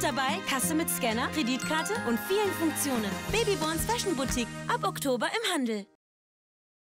dabei Kasse mit Scanner, Kreditkarte und vielen Funktionen. Babyborns Fashion Boutique. Ab Oktober im Handel.